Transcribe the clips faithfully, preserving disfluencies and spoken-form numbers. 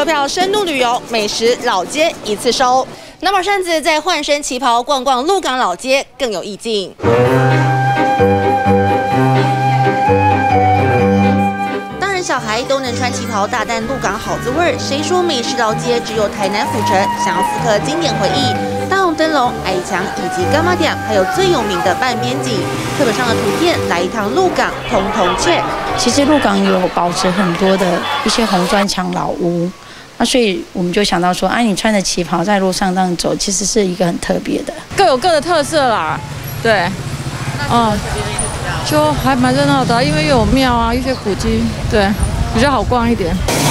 票深度旅游，美食老街一次收。那么扇子再换身旗袍逛逛鹿港老街，更有意境。 小孩都能穿旗袍，大啖鹿港好滋味。谁说美食老街只有台南府城？想要复刻经典回忆，大红灯笼、矮墙以及干妈店，还有最有名的半边景，课本上的图片，来一趟鹿港，通通 check。 其实鹿港有保持很多的一些红砖墙老屋，那所以我们就想到说，哎、啊，你穿着旗袍在路上这样走，其实是一个很特别的， 各有各的特色啦，对，嗯。 就还蛮热闹的，因为有庙啊，一些古迹，对，比较好逛一点。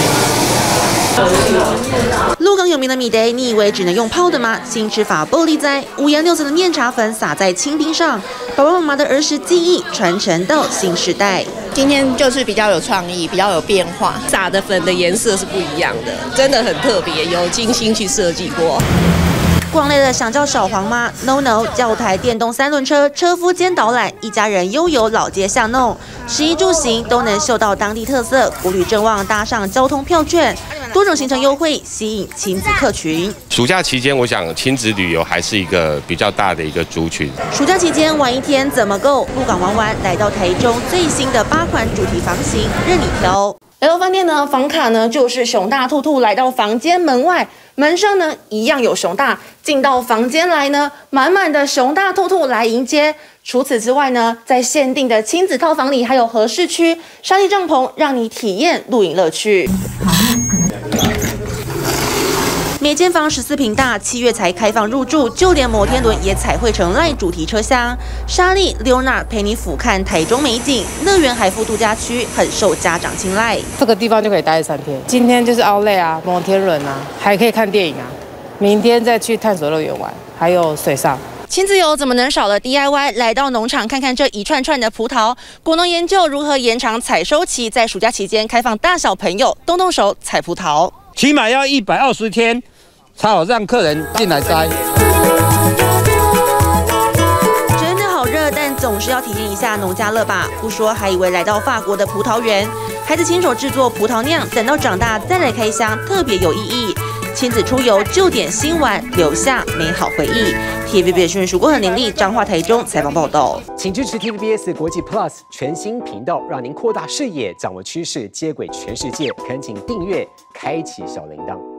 鹿港有名的米得，你以为只能用泡的吗？新吃法暴力在，五颜六色的面茶粉撒在清冰上，爸爸妈妈的儿时记忆传承到新时代。 今天就是比较有创意，比较有变化， 撒的粉的颜色是不一样的，真的很特别，有精心去设计过。 逛累了想叫小黄吗 ？No No， 叫台电动三轮车，车夫兼导览，一家人悠游老街巷弄，食衣住行都能嗅到当地特色。国旅正旺搭上交通票券，多种行程优惠吸引亲子客群。 暑假期间，我想亲子旅游还是一个比较大的一个族群。 暑假期间玩一天怎么够？鹿港玩玩，来到台中最新的八款主题房型，任你挑。来到饭店呢，房卡呢就是熊大兔兔来到房间门外。 门上呢一样有熊大，进到房间来呢，满满的熊大兔兔来迎接。除此之外呢，在限定的亲子套房里，还有和适区沙地帐篷，让你体验露营乐趣。每间房十四坪大，七月才开放入住，就连摩天轮也彩绘成赖主题车厢。莎莉、Leona 陪你俯瞰台中美景，乐园海附度假区很受家长青睐。 这个地方就可以待三天，今天就是奥莱啊、摩天轮啊，还可以看电影啊。明天再去探索乐园玩，还有水上。 亲子游怎么能少了 D I Y？ 来到农场看看这一串串的葡萄，果农研究如何延长采收期，在暑假期间开放大小朋友动动手采葡萄， 起码要一百二十天，才好让客人进来摘。 真的好热，但总是要体验一下农家乐吧？不说还以为来到法国的葡萄园，孩子亲手制作葡萄酿，等到长大再来开箱，特别有意义。 亲子出游就点新玩，留下美好回忆。T V B S 新闻属郭很伶俐，彰化台中采访报道。 请支持 T V B S 国际 Plus 全新频道，让您扩大视野，掌握趋势，接轨全世界。恳请订阅，开启小铃铛。